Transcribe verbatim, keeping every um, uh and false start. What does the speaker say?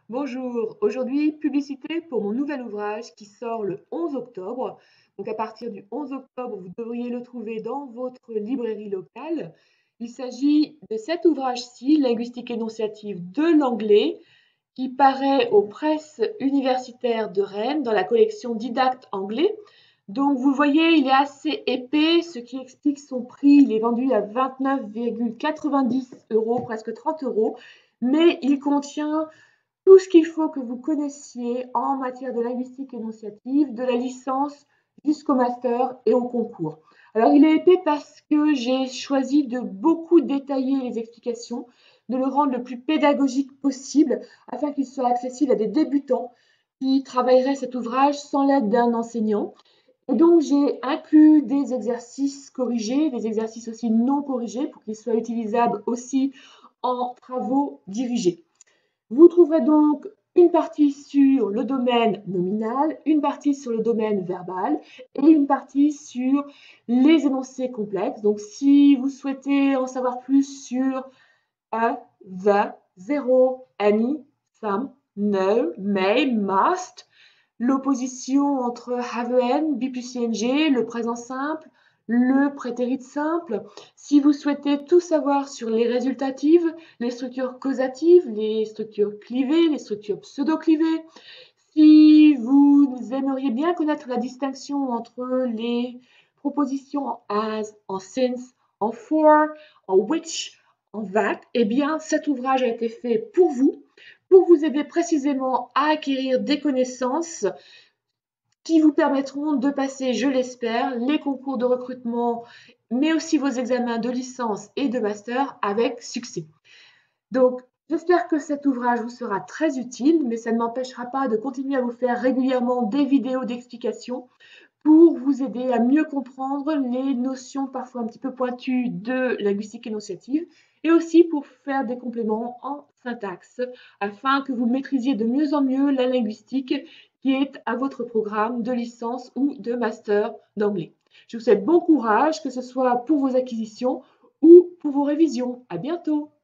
Bonjour, aujourd'hui publicité pour mon nouvel ouvrage qui sort le onze octobre. Donc à partir du onze octobre, vous devriez le trouver dans votre librairie locale. Il s'agit de cet ouvrage-ci, Linguistique énonciative de l'anglais, qui paraît aux presses universitaires de Rennes dans la collection Didacte anglais. Donc vous voyez, il est assez épais, ce qui explique son prix. Il est vendu à vingt-neuf virgule quatre-vingt-dix euros, presque trente euros, mais il contient tout ce qu'il faut que vous connaissiez en matière de linguistique énonciative, de la licence jusqu'au master et au concours. Alors il est épais parce que j'ai choisi de beaucoup détailler les explications, de le rendre le plus pédagogique possible afin qu'il soit accessible à des débutants qui travailleraient cet ouvrage sans l'aide d'un enseignant. Et donc j'ai inclus des exercices corrigés, des exercices aussi non corrigés pour qu'ils soient utilisables aussi en travaux dirigés. Vous trouverez donc une partie sur le domaine nominal, une partie sur le domaine verbal et une partie sur les énoncés complexes. Donc, si vous souhaitez en savoir plus sur a, the, zéro, any, some, no, may, must, l'opposition entre have and, be plus ing, le présent simple, le prétérit simple. Si vous souhaitez tout savoir sur les résultatives, les structures causatives, les structures clivées, les structures pseudo-clivées, si vous aimeriez bien connaître la distinction entre les propositions en as, en since, en for, en which, en that, eh bien cet ouvrage a été fait pour vous, pour vous aider précisément à acquérir des connaissances qui vous permettront de passer, je l'espère, les concours de recrutement, mais aussi vos examens de licence et de master avec succès. Donc, j'espère que cet ouvrage vous sera très utile, mais ça ne m'empêchera pas de continuer à vous faire régulièrement des vidéos d'explication pour vous aider à mieux comprendre les notions parfois un petit peu pointues de linguistique énonciative et aussi pour faire des compléments en syntaxe afin que vous maîtrisiez de mieux en mieux la linguistique qui est à votre programme de licence ou de master d'anglais. Je vous souhaite bon courage, que ce soit pour vos acquisitions ou pour vos révisions. À bientôt!